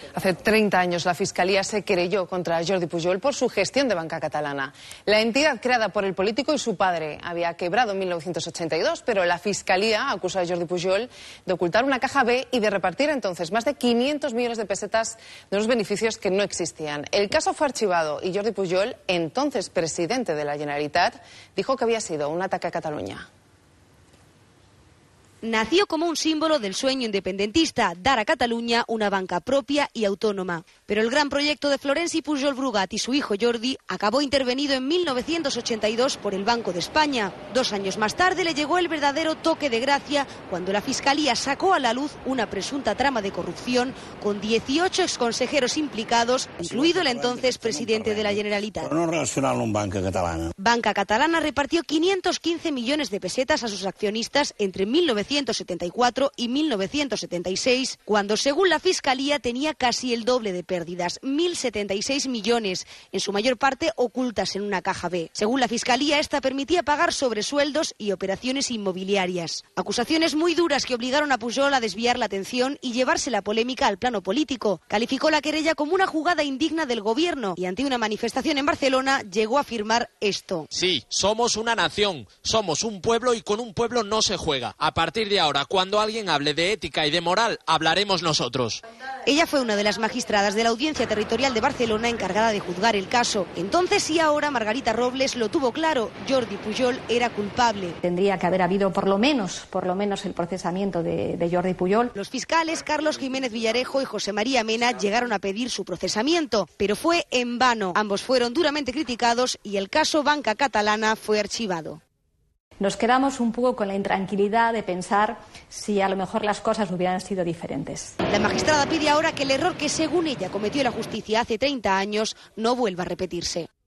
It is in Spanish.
Hace 30 años la Fiscalía se querelló contra Jordi Pujol por su gestión de Banca Catalana. La entidad creada por el político y su padre había quebrado en 1982, pero la Fiscalía acusa a Jordi Pujol de ocultar una caja B y de repartir entonces más de 500 millones de pesetas de unos beneficios que no existían. El caso fue archivado y Jordi Pujol, entonces presidente de la Generalitat, dijo que había sido un ataque a Cataluña. Nació como un símbolo del sueño independentista, dar a Cataluña una banca propia y autónoma. Pero el gran proyecto de Florenci Pujol Brugat y su hijo Jordi acabó intervenido en 1982 por el Banco de España. 2 años más tarde le llegó el verdadero toque de gracia cuando la Fiscalía sacó a la luz una presunta trama de corrupción con 18 exconsejeros implicados, incluido el entonces presidente de la Generalitat. No relacionarlo con Banca Catalana. Banca Catalana repartió 515 millones de pesetas a sus accionistas entre 1974 y 1976, cuando según la Fiscalía tenía casi el doble de pérdidas, 1.076 millones, en su mayor parte ocultas en una caja B. Según la Fiscalía, esta permitía pagar sobresueldos y operaciones inmobiliarias. Acusaciones muy duras que obligaron a Pujol a desviar la atención y llevarse la polémica al plano político. Calificó la querella como una jugada indigna del gobierno y ante una manifestación en Barcelona llegó a afirmar esto. Sí, somos una nación, somos un pueblo y con un pueblo no se juega. A partir de ahora, cuando alguien hable de ética y de moral, hablaremos nosotros. Ella fue una de las magistradas de la Audiencia Territorial de Barcelona encargada de juzgar el caso. Entonces y ahora Margarita Robles lo tuvo claro, Jordi Pujol era culpable. Tendría que haber habido por lo menos el procesamiento de Jordi Pujol. Los fiscales Carlos Jiménez Villarejo y José María Mena llegaron a pedir su procesamiento, pero fue en vano. Ambos fueron duramente criticados y el caso Banca Catalana fue archivado. Nos quedamos un poco con la intranquilidad de pensar si a lo mejor las cosas hubieran sido diferentes. La magistrada pide ahora que el error que según ella cometió la justicia hace 30 años no vuelva a repetirse.